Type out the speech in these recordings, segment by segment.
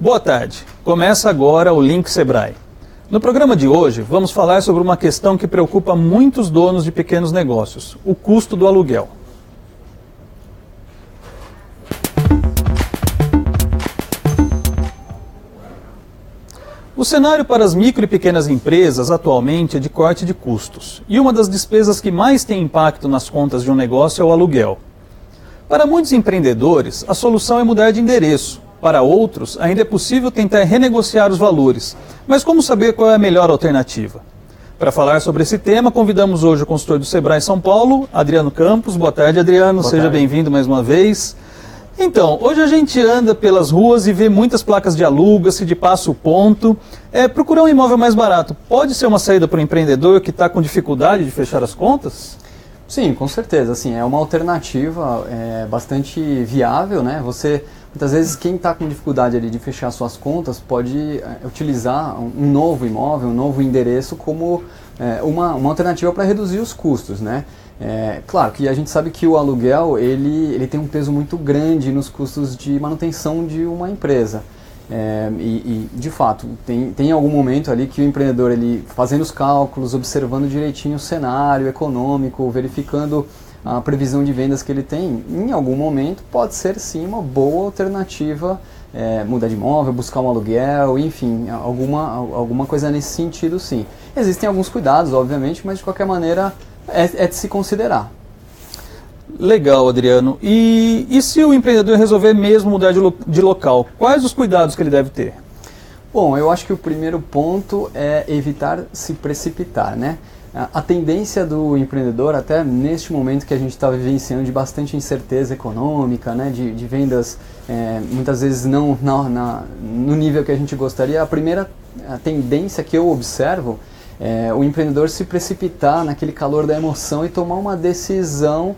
Boa tarde. Começa agora o Link Sebrae. No programa de hoje, vamos falar sobre uma questão que preocupa muitos donos de pequenos negócios, o custo do aluguel. O cenário para as micro e pequenas empresas atualmente é de corte de custos, e uma das despesas que mais tem impacto nas contas de um negócio é o aluguel. Para muitos empreendedores, a solução é mudar de endereço. Para outros, ainda é possível tentar renegociar os valores. Mas como saber qual é a melhor alternativa? Para falar sobre esse tema, convidamos hoje o consultor do Sebrae São Paulo, Adriano Campos. Boa tarde, Adriano. Seja bem-vindo mais uma vez. Então, hoje a gente anda pelas ruas e vê muitas placas de aluga-se, de passo ponto. Procurar um imóvel mais barato pode ser uma saída para o empreendedor que está com dificuldade de fechar as contas? Sim, com certeza. Assim, é uma alternativa bastante viável, né? Muitas vezes quem está com dificuldade ali de fechar suas contas pode utilizar um novo imóvel, um novo endereço como uma alternativa para reduzir os custos, né? Claro que a gente sabe que o aluguel ele tem um peso muito grande nos custos de manutenção de uma empresa. De fato, tem algum momento ali que o empreendedor, ele fazendo os cálculos, observando direitinho o cenário econômico, verificando a previsão de vendas que ele tem, em algum momento pode ser sim uma boa alternativa, mudar de imóvel, buscar um aluguel, enfim, alguma coisa nesse sentido sim. Existem alguns cuidados, obviamente, mas de qualquer maneira é de se considerar. Legal, Adriano. E se o empreendedor resolver mesmo mudar de local, quais os cuidados que ele deve ter? Bom, eu acho que o primeiro ponto é evitar se precipitar, né? A tendência do empreendedor, até neste momento que a gente está vivenciando de bastante incerteza econômica, né, de vendas muitas vezes não no nível que a gente gostaria, a tendência que eu observo é o empreendedor se precipitar naquele calor da emoção e tomar uma decisão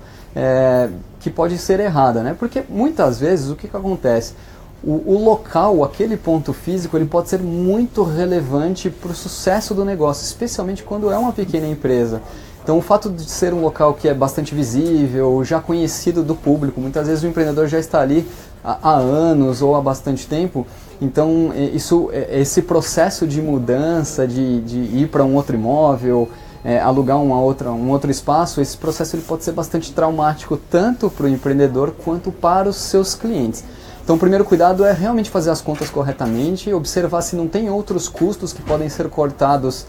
que pode ser errada, né? Porque muitas vezes o que acontece? O local, aquele ponto físico, ele pode ser muito relevante para o sucesso do negócio, especialmente quando é uma pequena empresa. Então o fato de ser um local que é bastante visível, já conhecido do público, muitas vezes o empreendedor já está ali há anos ou há bastante tempo, então esse processo de mudança, de ir para um outro imóvel, alugar um outro espaço, esse processo ele pode ser bastante traumático tanto para o empreendedor quanto para os seus clientes. Então o primeiro cuidado é realmente fazer as contas corretamente, observar se não tem outros custos que podem ser cortados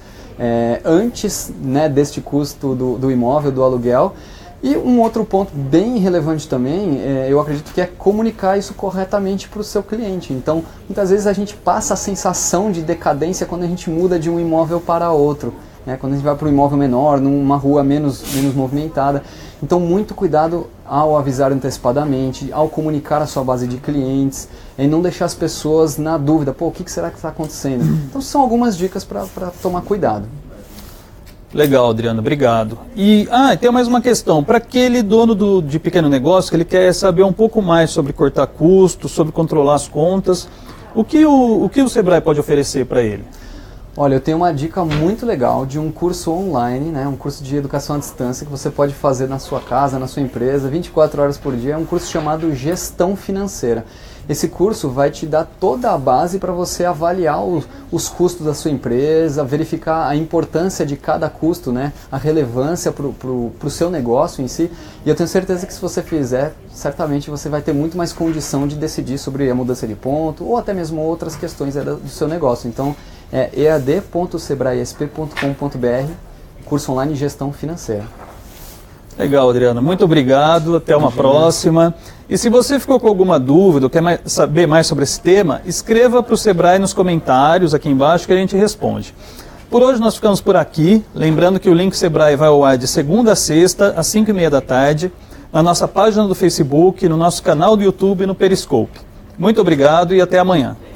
antes, né, deste custo do imóvel, do aluguel. E um outro ponto bem relevante também, eu acredito que é comunicar isso corretamente para o seu cliente. Então muitas vezes a gente passa a sensação de decadência quando a gente muda de um imóvel para outro. Quando a gente vai para um imóvel menor, numa rua menos movimentada. Então muito cuidado ao avisar antecipadamente, ao comunicar a sua base de clientes, e não deixar as pessoas na dúvida, o que será que está acontecendo? Então são algumas dicas para tomar cuidado. Legal, Adriano, obrigado. E tem mais uma questão, para aquele dono de pequeno negócio que ele quer saber um pouco mais sobre cortar custos, sobre controlar as contas, o que o Sebrae pode oferecer para ele? Olha, eu tenho uma dica muito legal de um curso online, né, um curso de educação à distância que você pode fazer na sua casa, na sua empresa, 24 horas por dia. É um curso chamado Gestão Financeira. Esse curso vai te dar toda a base para você avaliar os custos da sua empresa, verificar a importância de cada custo, né, a relevância para o seu negócio em si. E eu tenho certeza que se você fizer, certamente você vai ter muito mais condição de decidir sobre a mudança de ponto ou até mesmo outras questões do seu negócio. Então, ead.sebraesp.com.br, curso online de gestão financeira. Legal, Adriano. Muito obrigado. Até uma próxima. E se você ficou com alguma dúvida ou quer saber mais sobre esse tema, escreva para o Sebrae nos comentários aqui embaixo que a gente responde. Por hoje nós ficamos por aqui. Lembrando que o Link Sebrae vai ao ar de segunda a sexta, às 5h30 da tarde, na nossa página do Facebook, no nosso canal do YouTube e no Periscope. Muito obrigado e até amanhã.